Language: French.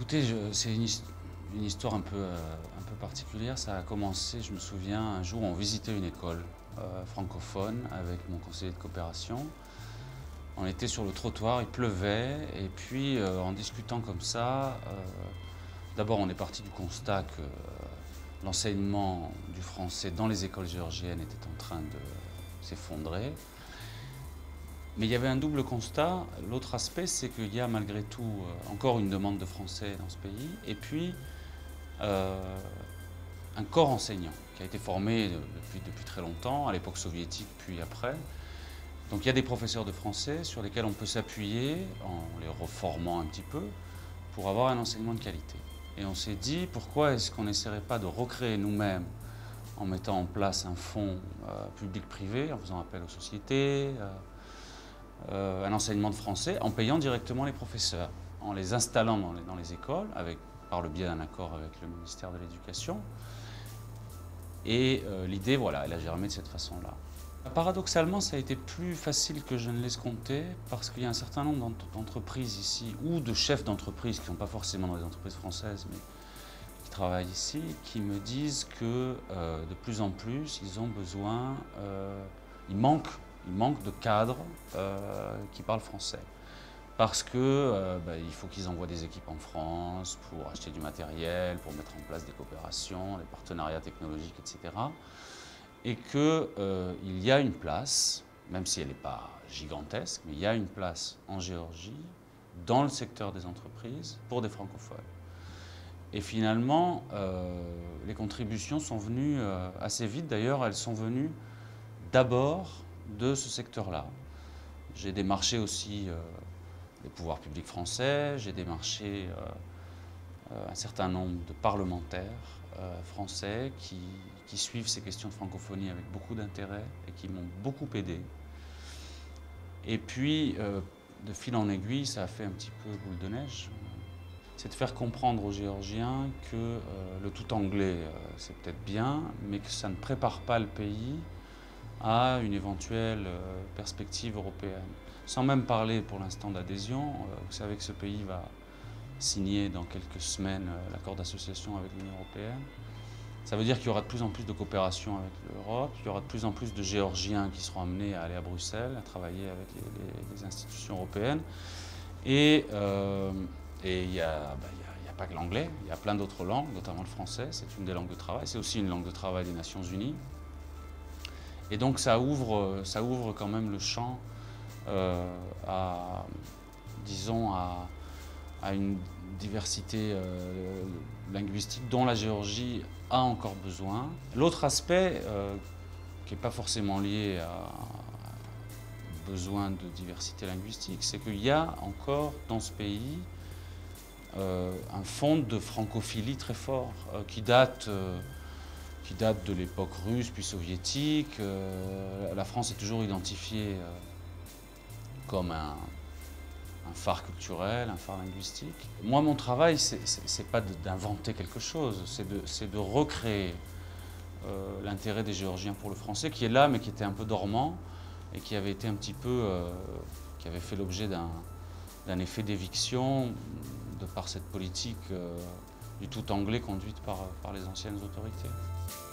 Écoutez, c'est une histoire un peu particulière. Ça a commencé, je me souviens, un jour on visitait une école francophone avec mon conseiller de coopération. On était sur le trottoir, il pleuvait, et puis en discutant comme ça, d'abord on est parti du constat que l'enseignement du français dans les écoles géorgiennes était en train de s'effondrer. Mais il y avait un double constat. L'autre aspect, c'est qu'il y a malgré tout encore une demande de français dans ce pays, et puis un corps enseignant qui a été formé depuis très longtemps, à l'époque soviétique, puis après. Donc il y a des professeurs de français sur lesquels on peut s'appuyer en les reformant un petit peu pour avoir un enseignement de qualité. Et on s'est dit, pourquoi est-ce qu'on n'essaierait pas de recréer nous-mêmes en mettant en place un fonds public-privé, en faisant appel aux sociétés, un enseignement de français en payant directement les professeurs, en les installant dans les écoles, par le biais d'un accord avec le ministère de l'Éducation. Et l'idée, voilà, elle a germé de cette façon-là. Paradoxalement, ça a été plus facile que je ne l'escomptais parce qu'il y a un certain nombre d'entreprises ici, ou de chefs d'entreprise qui ne sont pas forcément dans les entreprises françaises, mais qui travaillent ici, qui me disent que de plus en plus, ils ont besoin, il manque de cadres qui parlent français. Parce que il faut qu'ils envoient des équipes en France pour acheter du matériel, pour mettre en place des coopérations, des partenariats technologiques, etc. Et qu'il y a une place, même si elle n'est pas gigantesque, mais il y a une place en Géorgie, dans le secteur des entreprises, pour des francophones. Et finalement, les contributions sont venues assez vite. D'ailleurs, elles sont venues d'abord de ce secteur-là. J'ai démarché aussi les pouvoirs publics français, j'ai démarché un certain nombre de parlementaires français qui suivent ces questions de francophonie avec beaucoup d'intérêt et qui m'ont beaucoup aidé. Et puis, de fil en aiguille, ça a fait un petit peu boule de neige. C'est de faire comprendre aux Géorgiens que le tout anglais, c'est peut-être bien, mais que ça ne prépare pas le pays à une éventuelle perspective européenne. Sans même parler pour l'instant d'adhésion, vous savez que ce pays va signer dans quelques semaines l'accord d'association avec l'Union européenne. Ça veut dire qu'il y aura de plus en plus de coopération avec l'Europe, il y aura de plus en plus de Géorgiens qui seront amenés à aller à Bruxelles, à travailler avec les institutions européennes. Et il n'y a pas que l'anglais, il y a plein d'autres langues, notamment le français, c'est une des langues de travail, c'est aussi une langue de travail des Nations Unies. Et donc ça ouvre quand même le champ disons, à une diversité linguistique dont la Géorgie a encore besoin. L'autre aspect, qui n'est pas forcément lié à besoin de diversité linguistique, c'est qu'il y a encore dans ce pays un fond de francophilie très fort qui date de l'époque russe puis soviétique. La France est toujours identifiée comme un phare culturel, un phare linguistique. Moi, mon travail, c'est pas d'inventer quelque chose, c'est de recréer l'intérêt des Géorgiens pour le français, qui est là, mais qui était un peu dormant, et qui avait été un petit peu, qui avait fait l'objet d'un effet d'éviction de par cette politique du tout anglais conduite par les anciennes autorités.